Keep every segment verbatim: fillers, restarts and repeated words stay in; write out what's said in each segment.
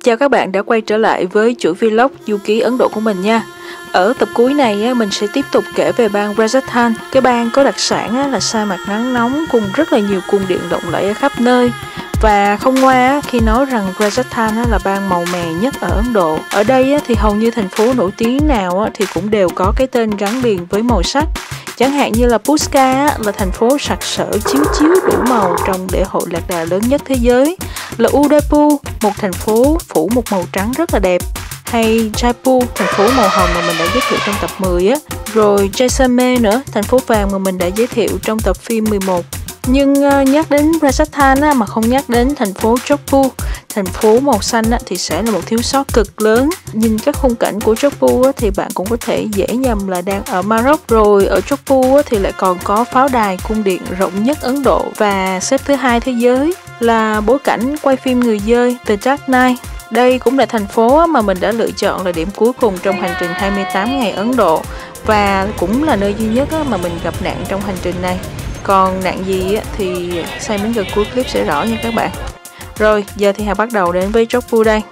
Chào các bạn đã quay trở lại với chuỗi vlog du ký Ấn Độ của mình nha. Ở tập cuối này mình sẽ tiếp tục kể về bang Rajasthan. Cái bang có đặc sản là sa mạc nắng nóng cùng rất là nhiều cung điện lộng lẫy ở khắp nơi. Và không ngoa khi nói rằng Rajasthan là bang màu mè nhất ở Ấn Độ. Ở đây thì hầu như thành phố nổi tiếng nào thì cũng đều có cái tên gắn liền với màu sắc. Chẳng hạn như là Pushkar là thành phố sặc sỡ chiếu chiếu đủ màu trong lễ hội lạc đà lớn nhất thế giới, là Udaipur, một thành phố phủ một màu trắng rất là đẹp, hay Jaipur, thành phố màu hồng mà mình đã giới thiệu trong tập mười á, rồi Jaisalmer nữa, thành phố vàng mà mình đã giới thiệu trong tập phim mười một. Nhưng uh, nhắc đến Rajasthan á, mà không nhắc đến thành phố Jodhpur, thành phố màu xanh á, thì sẽ là một thiếu sót cực lớn. Nhìn các khung cảnh của Jodhpur á, thì bạn cũng có thể dễ nhầm là đang ở Maroc. Rồi ở Jodhpur á, thì lại còn có pháo đài cung điện rộng nhất Ấn Độ và xếp thứ hai thế giới, là bối cảnh quay phim người dơi The Dark Knight. Đây cũng là thành phố mà mình đã lựa chọn là điểm cuối cùng trong hành trình hai mươi tám ngày Ấn Độ, và cũng là nơi duy nhất mà mình gặp nạn trong hành trình này. Còn nạn gì thì xem đến gần cuối clip sẽ rõ nha các bạn. Rồi, giờ thì Hà bắt đầu đến với Jodhpur đây.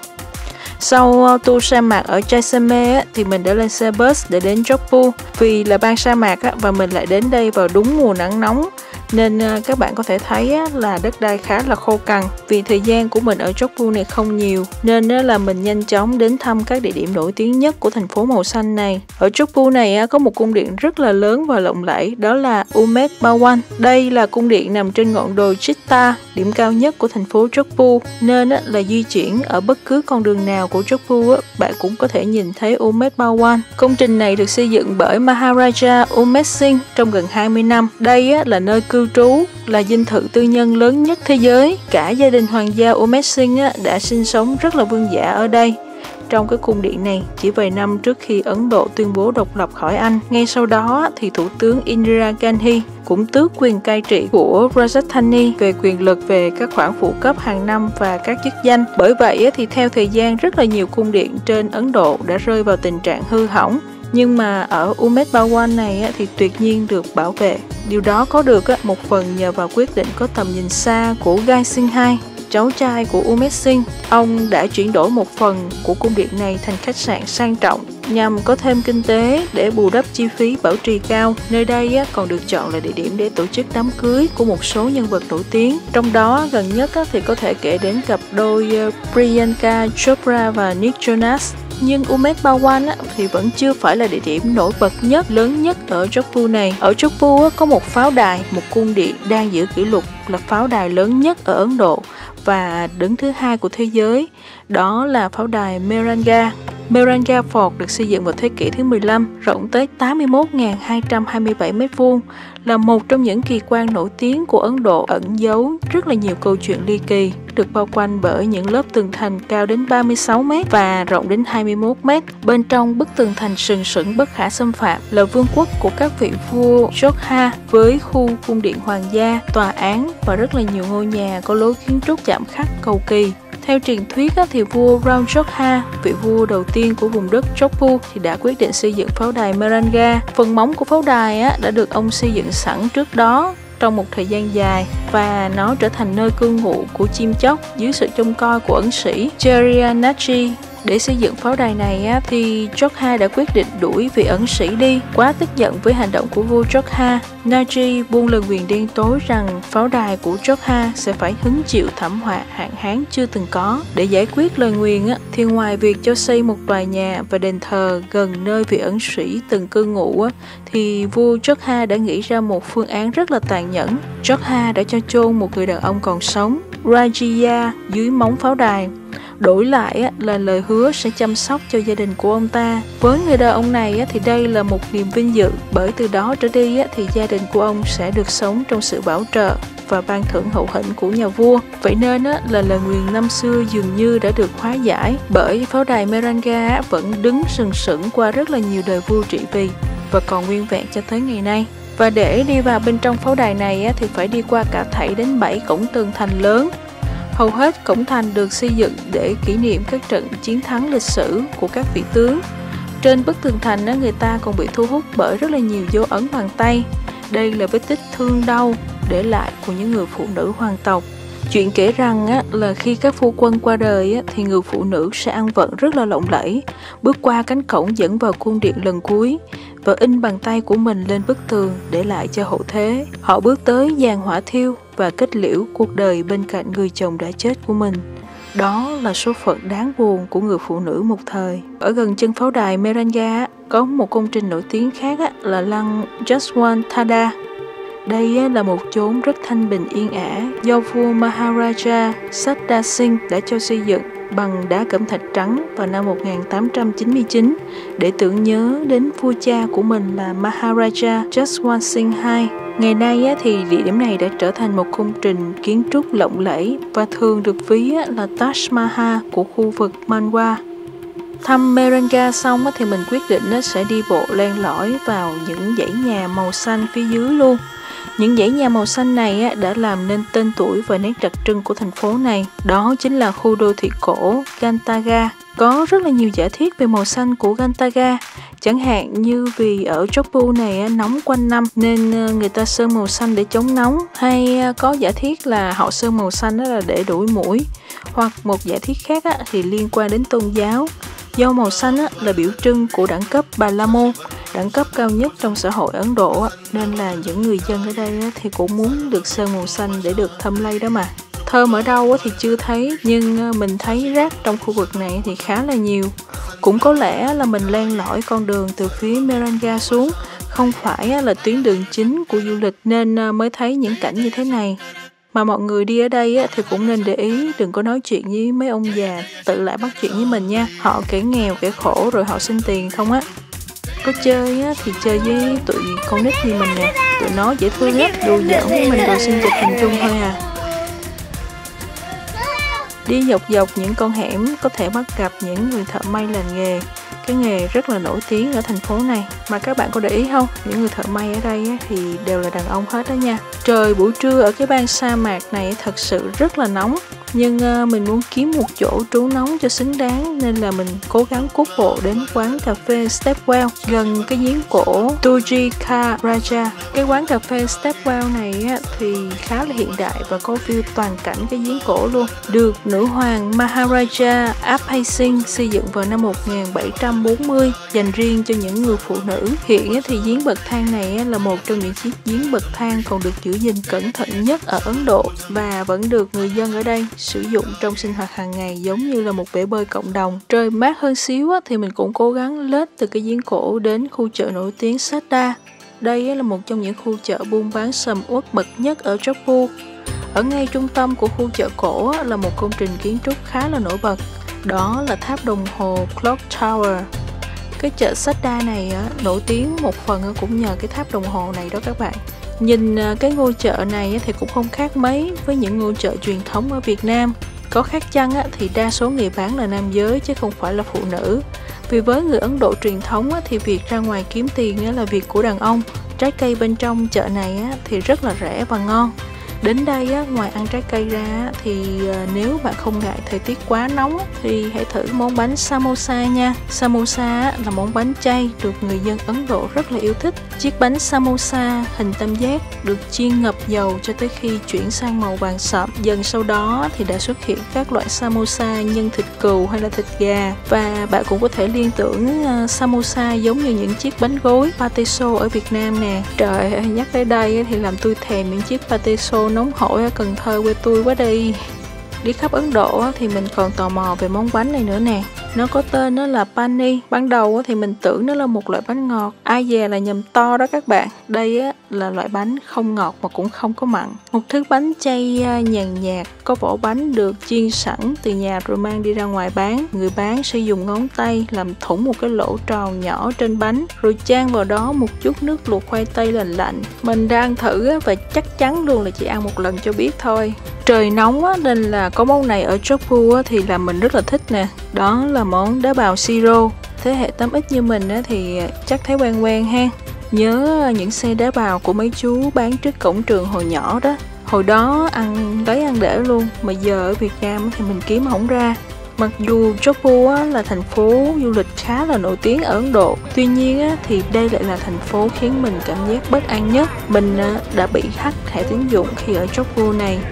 Sau tour sa mạc ở Jaisalmer thì mình đã lên xe bus để đến Jodhpur. Vì là bang sa mạc và mình lại đến đây vào đúng mùa nắng nóng, nên các bạn có thể thấy là đất đai khá là khô cằn. Vì thời gian của mình ở Jodhpur này không nhiều, nên là mình nhanh chóng đến thăm các địa điểm nổi tiếng nhất của thành phố màu xanh này. Ở Jodhpur này có một cung điện rất là lớn và lộng lẫy, đó là Umed Bhawan. Đây là cung điện nằm trên ngọn đồi Chita, điểm cao nhất của thành phố Jodhpur, nên là di chuyển ở bất cứ con đường nào của Jodhpur bạn cũng có thể nhìn thấy Umed Bhawan. Công trình này được xây dựng bởi Maharaja Umed Singh trong gần hai mươi năm. Đây là nơi cư trú, là dinh thự tư nhân lớn nhất thế giới. Cả gia đình hoàng gia Umed Singh đã sinh sống rất là vương giả ở đây. Trong cái cung điện này, chỉ vài năm trước khi Ấn Độ tuyên bố độc lập khỏi Anh, ngay sau đó thì Thủ tướng Indira Gandhi cũng tước quyền cai trị của Rajdhani về quyền lực về các khoản phụ cấp hàng năm và các chức danh. Bởi vậy thì theo thời gian, rất là nhiều cung điện trên Ấn Độ đã rơi vào tình trạng hư hỏng. Nhưng mà ở Umed Bhawan này thì tuyệt nhiên được bảo vệ. Điều đó có được một phần nhờ vào quyết định có tầm nhìn xa của Gai Singh đệ nhị, cháu trai của Umed Singh. Ông đã chuyển đổi một phần của cung điện này thành khách sạn sang trọng nhằm có thêm kinh tế để bù đắp chi phí bảo trì cao. Nơi đây còn được chọn là địa điểm để tổ chức đám cưới của một số nhân vật nổi tiếng. Trong đó gần nhất thì có thể kể đến cặp đôi Priyanka Chopra và Nick Jonas. Nhưng Umed Bhawan thì vẫn chưa phải là địa điểm nổi bật nhất, lớn nhất ở Jodhpur này. Ở Jodhpur có một pháo đài, một cung điện đang giữ kỷ lục là pháo đài lớn nhất ở Ấn Độ và đứng thứ hai của thế giới, đó là pháo đài Mehrangarh. Mehrangarh Fort được xây dựng vào thế kỷ thứ mười lăm, rộng tới tám mươi mốt nghìn hai trăm hai mươi bảy mét vuông, là một trong những kỳ quan nổi tiếng của Ấn Độ, ẩn giấu rất là nhiều câu chuyện ly kỳ, được bao quanh bởi những lớp tường thành cao đến ba mươi sáu mét và rộng đến hai mươi mốt mét. Bên trong bức tường thành sừng sững bất khả xâm phạm là vương quốc của các vị vua Jodha, với khu cung điện hoàng gia, tòa án và rất là nhiều ngôi nhà có lối kiến trúc chạm khắc cầu kỳ. Theo truyền thuyết thì vua Ram Jodha, vị vua đầu tiên của vùng đất Jodhpur, thì đã quyết định xây dựng pháo đài Mehrangarh. Phần móng của pháo đài đã được ông xây dựng sẵn trước đó trong một thời gian dài, và nó trở thành nơi cư ngụ của chim chóc dưới sự trông coi của ẩn sĩ Jariya Naji. Để xây dựng pháo đài này thì Jodha đã quyết định đuổi vị ẩn sĩ đi. Quá tức giận với hành động của vua Jodha, Naji buông lời nguyền đen tối rằng pháo đài của Jodha sẽ phải hứng chịu thảm họa hạn hán chưa từng có. Để giải quyết lời nguyền thì ngoài việc cho xây một tòa nhà và đền thờ gần nơi vị ẩn sĩ từng cư ngụ, thì vua Jodha đã nghĩ ra một phương án rất là tàn nhẫn. Jodha đã cho chôn một người đàn ông còn sống, Rajiya, dưới móng pháo đài. Đổi lại là lời hứa sẽ chăm sóc cho gia đình của ông ta. Với người đàn ông này thì đây là một niềm vinh dự, bởi từ đó trở đi thì gia đình của ông sẽ được sống trong sự bảo trợ và ban thưởng hậu hĩnh của nhà vua. Vậy nên là lời nguyền năm xưa dường như đã được hóa giải, bởi pháo đài Mehrangarh vẫn đứng sừng sững qua rất là nhiều đời vua trị vì và còn nguyên vẹn cho tới ngày nay. Và để đi vào bên trong pháo đài này thì phải đi qua cả thảy đến bảy cổng tường thành lớn. Hầu hết cổng thành được xây dựng để kỷ niệm các trận chiến thắng lịch sử của các vị tướng. Trên bức tường thành người ta còn bị thu hút bởi rất là nhiều dấu ấn bằng tay. Đây là vết tích thương đau để lại của những người phụ nữ hoàng tộc. Chuyện kể rằng á, là khi các phu quân qua đời á, thì người phụ nữ sẽ ăn vận rất là lộng lẫy, bước qua cánh cổng dẫn vào cung điện lần cuối và in bàn tay của mình lên bức tường để lại cho hậu thế. Họ bước tới giàn hỏa thiêu và kết liễu cuộc đời bên cạnh người chồng đã chết của mình. Đó là số phận đáng buồn của người phụ nữ một thời. Ở gần chân pháo đài Mehranga có một công trình nổi tiếng khác là lăng Jaswantada. Đây là một chốn rất thanh bình yên ả do vua Maharaja Sata Singh đã cho xây dựng bằng đá cẩm thạch trắng vào năm một nghìn tám trăm chín mươi chín để tưởng nhớ đến vua cha của mình là Maharaja Jaswant Singh đệ nhị. Ngày nay thì địa điểm này đã trở thành một công trình kiến trúc lộng lẫy và thường được ví là Taj Mahal của khu vực Manwa. Thăm Mehranga xong thì mình quyết định sẽ đi bộ len lỏi vào những dãy nhà màu xanh phía dưới luôn. Những dãy nhà màu xanh này đã làm nên tên tuổi và nét đặc trưng của thành phố này. Đó chính là khu đô thị cổ Ganthaga. Có rất là nhiều giả thiết về màu xanh của Ganthaga. Chẳng hạn như vì ở Jodhpur này nóng quanh năm nên người ta sơn màu xanh để chống nóng. Hay có giả thiết là họ sơn màu xanh là để đuổi muỗi. Hoặc một giả thiết khác thì liên quan đến tôn giáo. Do màu xanh là biểu trưng của đẳng cấp Bà La Môn, đẳng cấp cao nhất trong xã hội Ấn Độ, nên là những người dân ở đây thì cũng muốn được sơn màu xanh để được thâm lây đó mà. Thơm ở đâu thì chưa thấy, nhưng mình thấy rác trong khu vực này thì khá là nhiều. Cũng có lẽ là mình len lỏi con đường từ phía Mehranga xuống, không phải là tuyến đường chính của du lịch nên mới thấy những cảnh như thế này. Mà mọi người đi ở đây thì cũng nên để ý, đừng có nói chuyện với mấy ông già tự lại bắt chuyện với mình nha. Họ kẻ nghèo kẻ khổ rồi họ xin tiền không á. Có chơi á, thì chơi với tụi con nít như mình nè, tụi nó dễ thương lắm, đùa giỡn với mình rồi xin chụp hình chung thôi à. Đi dọc dọc những con hẻm có thể bắt gặp những người thợ may làm nghề. Cái nghề rất là nổi tiếng ở thành phố này. Mà các bạn có để ý không? Những người thợ may ở đây thì đều là đàn ông hết đó nha. Trời buổi trưa ở cái bang sa mạc này thật sự rất là nóng. Nhưng mình muốn kiếm một chỗ trú nóng cho xứng đáng nên là mình cố gắng cuốc bộ đến quán cà phê Stepwell gần cái giếng cổ Tujika Raja. Cái quán cà phê Stepwell này thì khá là hiện đại và có view toàn cảnh cái giếng cổ luôn. Được nữ hoàng Maharaja Abhay Singh xây dựng vào năm một nghìn bảy trăm bốn mươi dành riêng cho những người phụ nữ. Hiện thì giếng bậc thang này là một trong những chiếc giếng bậc thang còn được giữ gìn cẩn thận nhất ở Ấn Độ và vẫn được người dân ở đây sử dụng trong sinh hoạt hàng ngày giống như là một bể bơi cộng đồng. Trời mát hơn xíu thì mình cũng cố gắng lết từ cái giếng cổ đến khu chợ nổi tiếng Sadda. Đây là một trong những khu chợ buôn bán sầm uất bậc nhất ở Jodhpur. Ở ngay trung tâm của khu chợ cổ là một công trình kiến trúc khá là nổi bật. Đó là tháp đồng hồ Clock Tower. Cái chợ Sadda này nổi tiếng một phần cũng nhờ cái tháp đồng hồ này đó các bạn. Nhìn cái ngôi chợ này thì cũng không khác mấy với những ngôi chợ truyền thống ở Việt Nam. Có khác chăng thì đa số người bán là nam giới chứ không phải là phụ nữ. Vì với người Ấn Độ truyền thống thì việc ra ngoài kiếm tiền là việc của đàn ông. Trái cây bên trong chợ này thì rất là rẻ và ngon. Đến đây ngoài ăn trái cây ra thì nếu bạn không ngại thời tiết quá nóng thì hãy thử món bánh samosa nha. Samosa là món bánh chay được người dân Ấn Độ rất là yêu thích. Chiếc bánh samosa hình tam giác được chiên ngập dầu cho tới khi chuyển sang màu vàng sậm. Dần sau đó thì đã xuất hiện các loại samosa nhân thịt cừu hay là thịt gà. Và bạn cũng có thể liên tưởng samosa giống như những chiếc bánh gối pate xô ở Việt Nam nè. Trời ơi, nhắc tới đây thì làm tôi thèm những chiếc pate xô nóng hổi ở Cần Thơ quê tôi quá đi. Đi khắp Ấn Độ thì mình còn tò mò về món bánh này nữa nè. Nó có tên nó là pani. Ban đầu thì mình tưởng nó là một loại bánh ngọt. Ai dè là nhầm to đó các bạn. Đây là loại bánh không ngọt mà cũng không có mặn. Một thứ bánh chay nhàn nhạt, có vỏ bánh được chiên sẵn từ nhà rồi mang đi ra ngoài bán. Người bán sẽ dùng ngón tay làm thủng một cái lỗ tròn nhỏ trên bánh rồi chan vào đó một chút nước luộc khoai tây lạnh lạnh. Mình đã ăn thử và chắc chắn luôn là chỉ ăn một lần cho biết thôi. Trời nóng á, nên là có món này ở Jodhpur thì làm mình rất là thích nè. Đó là món đá bào siro. Thế hệ tám x như mình á, thì chắc thấy quen quen ha. Nhớ những xe đá bào của mấy chú bán trước cổng trường hồi nhỏ đó. Hồi đó ăn lấy ăn để luôn. Mà giờ ở Việt Nam thì mình kiếm không ra. Mặc dù Jodhpur là thành phố du lịch khá là nổi tiếng ở Ấn Độ, tuy nhiên thì đây lại là thành phố khiến mình cảm giác bất an nhất. Mình đã bị hack thẻ tín dụng khi ở Jodhpur này.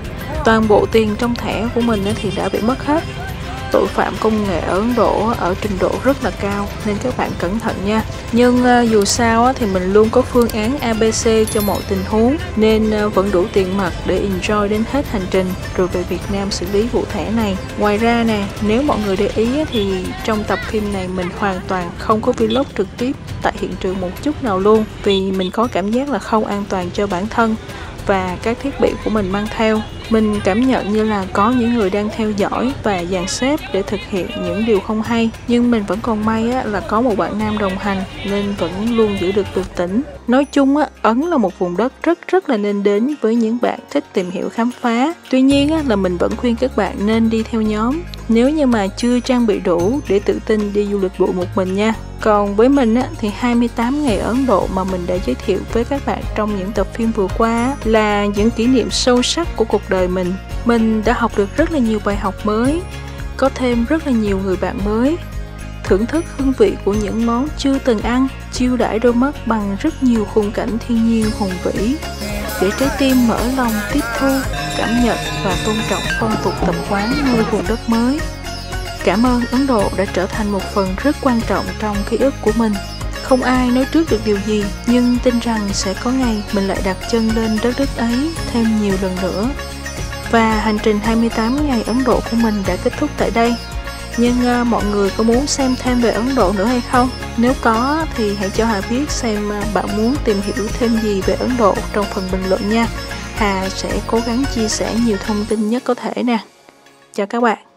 toàn bộ tiền trong thẻ của mình thì đã bị mất hết. Tội phạm công nghệ ở Ấn Độ ở trình độ rất là cao nên các bạn cẩn thận nha. Nhưng uh, dù sao thì mình luôn có phương án a bê xê cho mọi tình huống, nên uh, vẫn đủ tiền mặt để enjoy đến hết hành trình rồi về Việt Nam xử lý vụ thẻ này. Ngoài ra nè, nếu mọi người để ý thì trong tập phim này mình hoàn toàn không có vlog trực tiếp tại hiện trường một chút nào luôn, vì mình có cảm giác là không an toàn cho bản thân và các thiết bị của mình mang theo. Mình cảm nhận như là có những người đang theo dõi và dàn xếp để thực hiện những điều không hay. Nhưng mình vẫn còn may á, là có một bạn nam đồng hành nên vẫn luôn giữ được bình tĩnh. Nói chung á, Ấn là một vùng đất rất rất là nên đến với những bạn thích tìm hiểu khám phá. Tuy nhiên á, là mình vẫn khuyên các bạn nên đi theo nhóm nếu như mà chưa trang bị đủ để tự tin đi du lịch bụi một mình nha. Còn với mình á, thì hai mươi tám ngày Ấn Độ mà mình đã giới thiệu với các bạn trong những tập phim vừa qua á, là những kỷ niệm sâu sắc của cuộc đời mình. Mình đã học được rất là nhiều bài học mới, có thêm rất là nhiều người bạn mới, thưởng thức hương vị của những món chưa từng ăn, chiêu đãi đôi mắt bằng rất nhiều khung cảnh thiên nhiên hùng vĩ, để trái tim mở lòng tiếp thu, cảm nhận và tôn trọng phong tục tập quán nơi vùng đất mới. Cảm ơn Ấn Độ đã trở thành một phần rất quan trọng trong ký ức của mình. Không ai nói trước được điều gì, nhưng tin rằng sẽ có ngày mình lại đặt chân lên đất nước ấy thêm nhiều lần nữa. Và hành trình hai mươi tám ngày Ấn Độ của mình đã kết thúc tại đây. Nhưng uh, mọi người có muốn xem thêm về Ấn Độ nữa hay không? Nếu có thì hãy cho Hà biết xem uh, bạn muốn tìm hiểu thêm gì về Ấn Độ trong phần bình luận nha. Hà sẽ cố gắng chia sẻ nhiều thông tin nhất có thể nè. Chào các bạn.